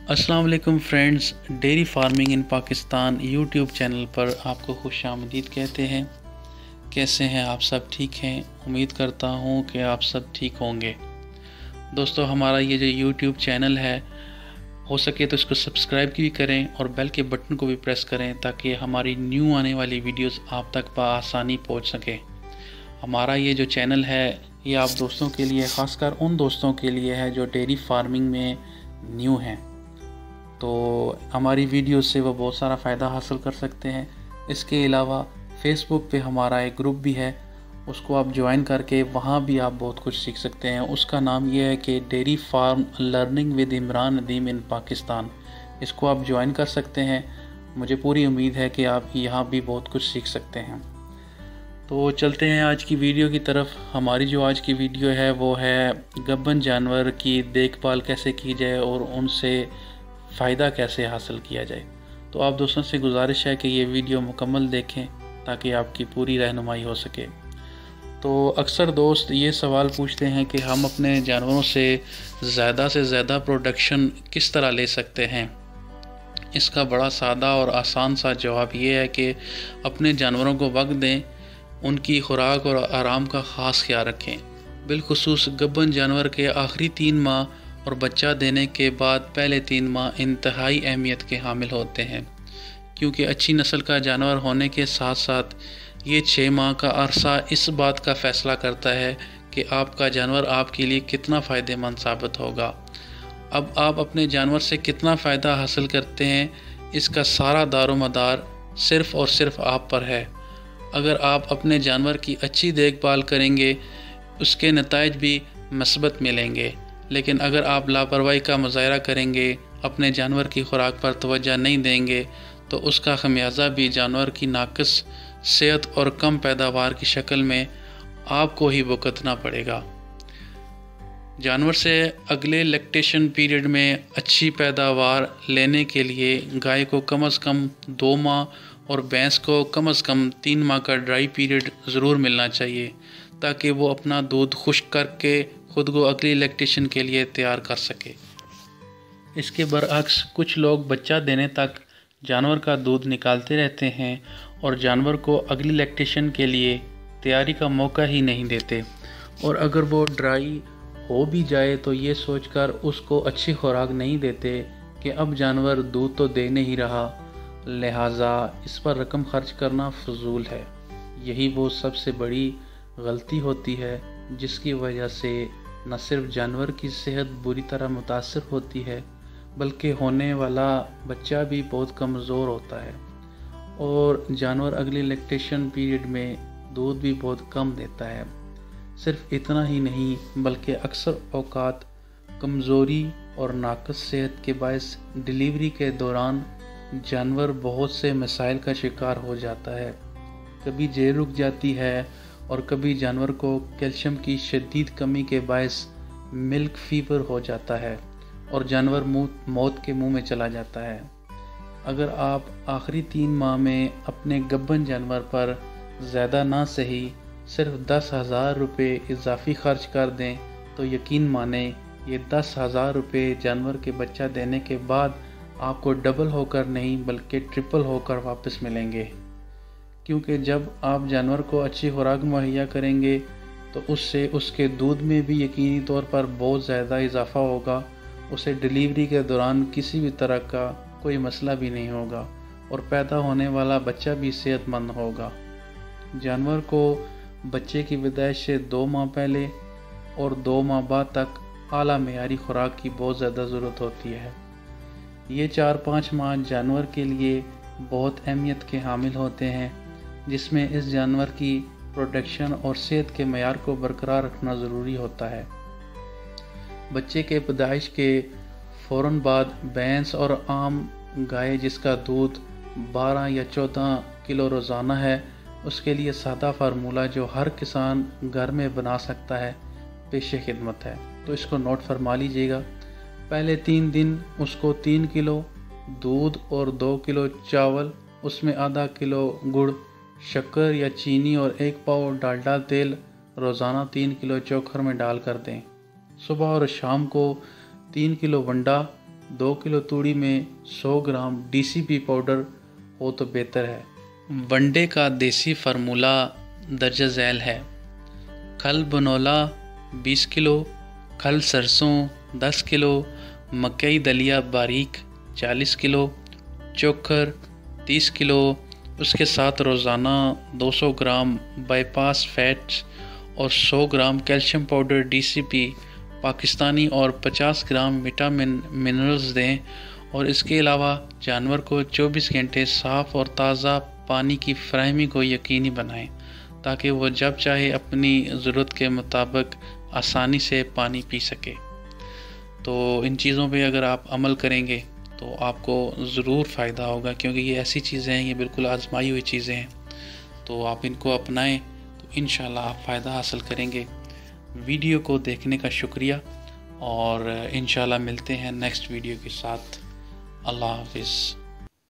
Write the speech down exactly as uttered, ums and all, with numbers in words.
अस्सलाम वालेकुम friends, dairy farming in Pakistan YouTube channel पर आपको खुश आमदीद कहते हैं। कैसे हैं आप? सब ठीक हैं? उम्मीद करता हूं कि आप सब ठीक होंगे। दोस्तों, हमारा ये जो यूट्यूब चैनल है, हो सके तो इसको सब्सक्राइब भी करें और बेल के बटन को भी प्रेस करें ताकि हमारी न्यू आने वाली वीडियोस आप तक बआसानी पहुंच सके। हमारा ये जो चैनल है ये आप दोस्तों के लिए, ख़ासकर उन दोस्तों के लिए है जो डेयरी फार्मिंग में न्यू हैं, तो हमारी वीडियो से वो बहुत सारा फ़ायदा हासिल कर सकते हैं। इसके अलावा फेसबुक पे हमारा एक ग्रुप भी है, उसको आप ज्वाइन करके वहाँ भी आप बहुत कुछ सीख सकते हैं। उसका नाम ये है कि dairy farm learning with Imran Nadeem in Pakistan. इसको आप ज्वाइन कर सकते हैं। मुझे पूरी उम्मीद है कि आप यहाँ भी बहुत कुछ सीख सकते हैं। तो चलते हैं आज की वीडियो की तरफ। हमारी जो आज की वीडियो है वो है गब्बन जानवर की देखभाल कैसे की जाए और उनसे फ़ायदा कैसे हासिल किया जाए। तो आप दोस्तों से गुजारिश है कि ये वीडियो मुकम्मल देखें ताकि आपकी पूरी रहनुमाई हो सके। तो अक्सर दोस्त ये सवाल पूछते हैं कि हम अपने जानवरों से ज़्यादा से ज़्यादा प्रोडक्शन किस तरह ले सकते हैं। इसका बड़ा सादा और आसान सा जवाब ये है कि अपने जानवरों को वक्त दें, उनकी खुराक और आराम का ख़ास ख्याल रखें। बिलखुसूस गब्बन जानवर के आखिरी तीन माह और बच्चा देने के बाद पहले तीन माह इंतहाई अहमियत के हामिल होते हैं, क्योंकि अच्छी नस्ल का जानवर होने के साथ साथ ये छः माह का अरसा इस बात का फ़ैसला करता है कि आपका जानवर आपके लिए कितना फ़ायदेमंद साबित होगा। अब आप अपने जानवर से कितना फ़ायदा हासिल करते हैं, इसका सारा दारोमदार सिर्फ़ और सिर्फ आप पर है। अगर आप अपने जानवर की अच्छी देखभाल करेंगे, उसके नताइज भी मस्बत मिलेंगे। लेकिन अगर आप लापरवाही का मुजाहरा करेंगे, अपने जानवर की खुराक पर तवज्जो नहीं देंगे, तो उसका खमियाजा भी जानवर की नाक़िस सेहत और कम पैदावार की शक्ल में आपको ही भुगतना पड़ेगा। जानवर से अगले लैक्टेशन पीरियड में अच्छी पैदावार लेने के लिए गाय को कम अज़ कम दो माह और भैंस को कम अज़ कम तीन माह का ड्राई पीरियड ज़रूर मिलना चाहिए, ताकि वो अपना दूध खुश्क करके खुद को अगली लैक्टेशन के लिए तैयार कर सके। इसके बरअक्स कुछ लोग बच्चा देने तक जानवर का दूध निकालते रहते हैं और जानवर को अगली लैक्टेशन के लिए तैयारी का मौका ही नहीं देते, और अगर वो ड्राई हो भी जाए तो ये सोचकर उसको अच्छी खुराक नहीं देते कि अब जानवर दूध तो दे नहीं रहा, लिहाजा इस पर रकम खर्च करना फजूल है। यही वो सबसे बड़ी गलती होती है जिसकी वजह से न सिर्फ जानवर की सेहत बुरी तरह मुतासर होती है, बल्कि होने वाला बच्चा भी बहुत कमज़ोर होता है और जानवर अगली लैक्टेशन पीरियड में दूध भी बहुत कम देता है। सिर्फ इतना ही नहीं, बल्कि अक्सर औकात कमज़ोरी और नाक़िस सेहत के बायस डिलीवरी के दौरान जानवर बहुत से मसाइल का शिकार हो जाता है। कभी जेर रुक जाती है और कभी जानवर को कैल्शियम की शदीद कमी के बायस मिल्क फीवर हो जाता है और जानवर मौत के मुंह में चला जाता है। अगर आप आखिरी तीन माह में अपने गब्बन जानवर पर ज़्यादा ना सही सिर्फ दस हज़ार रुपये इजाफ़ी खर्च कर दें, तो यकीन माने ये दस हज़ार रुपये जानवर के बच्चा देने के बाद आपको डबल होकर नहीं बल्कि ट्रिपल होकर वापस मिलेंगे। क्योंकि जब आप जानवर को अच्छी खुराक मुहैया करेंगे तो उससे उसके दूध में भी यकीनी तौर पर बहुत ज़्यादा इजाफ़ा होगा। उसे डिलीवरी के दौरान किसी भी तरह का कोई मसला भी नहीं होगा और पैदा होने वाला बच्चा भी सेहतमंद होगा। जानवर को बच्चे की पैदाइश से दो माह पहले और दो माह बाद तक आला मेयारी खुराक की बहुत ज़्यादा ज़रूरत होती है। ये चार पाँच माह जानवर के लिए बहुत अहमियत के हामिल होते हैं, जिसमें इस जानवर की प्रोडक्शन और सेहत के मयार को बरकरार रखना ज़रूरी होता है। बच्चे के पैदाइश के फ़ौरन बाद भैंस और आम गाय जिसका दूध बारह या चौदह किलो रोज़ाना है, उसके लिए सादा फार्मूला जो हर किसान घर में बना सकता है पेश खिदमत है। तो इसको नोट फरमा लीजिएगा। पहले तीन दिन उसको तीन किलो दूध और दो किलो चावल, उसमें आधा किलो गुड़, शक्कर या चीनी और एक पाव डालडा तेल रोज़ाना तीन किलो चोकर में डाल कर दें। सुबह और शाम को तीन किलो वंडा دو کلو توڑی میں سو gram D C P powder ہو تو بہتر ہے۔ ون ڈے کا دیسی فارمولہ درجہ ذیل ہے: کھل بنولا بیس کلو، کھل سرسوں دس کلو، مکئی دلیا باریک چالیس کلو، چوکھر تیس کلو، اس کے ساتھ روزانہ دو سو گرام بائی پاس فیٹس اور سو gram calcium powder D C P Pakistani اور پچاس گرام وٹامن منرلز دیں، اور اس کے علاوہ جانور کو چوبیس گھنٹے صاف اور تازہ پانی کی فراہمی کو یقینی بنائیں تاکہ وہ جب چاہے اپنی ضرورت کے مطابق آسانی سے پانی پی سکے۔ تو ان چیزوں پہ اگر آپ عمل کریں گے تو آپ کو ضرور فائدہ ہوگا، کیونکہ یہ ایسی چیزیں ہیں، یہ بالکل آزمائی ہوئی چیزیں ہیں، تو آپ ان کو اپنائیں تو انشاءاللہ آپ فائدہ حاصل کریں گے۔ ویڈیو کو دیکھنے کا شکریہ، اور انشاءاللہ ملتے ہیں نیکسٹ ویڈیو کے ساتھ۔ اللہ حافظ۔